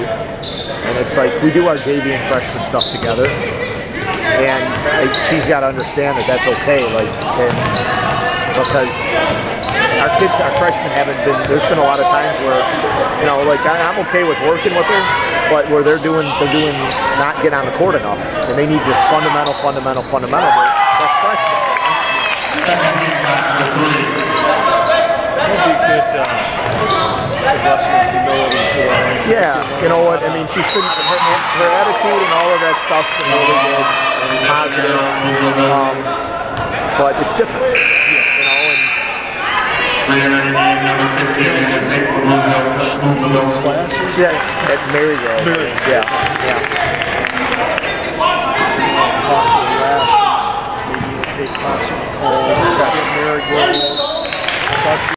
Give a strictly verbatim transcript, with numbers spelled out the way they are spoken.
And it's like, we do our J V and freshman stuff together. And like, she's got to understand that that's okay. Like, and because our kids, our freshmen haven't been, there's been a lot of times where, you know, like I, I'm okay with working with her, but where they're doing, they're doing not get on the court enough. And they need this fundamental, fundamental, fundamental. They're freshmen. That'd be good, uh, lesson of humility for her. Yeah, you know what, I mean, she's been, her, her attitude and all of that stuff's been really good and positive, um, but it's different, you know, and she's at, at Maryville, yeah, yeah. Talk to the Rations, maybe take class on call, get Maryville.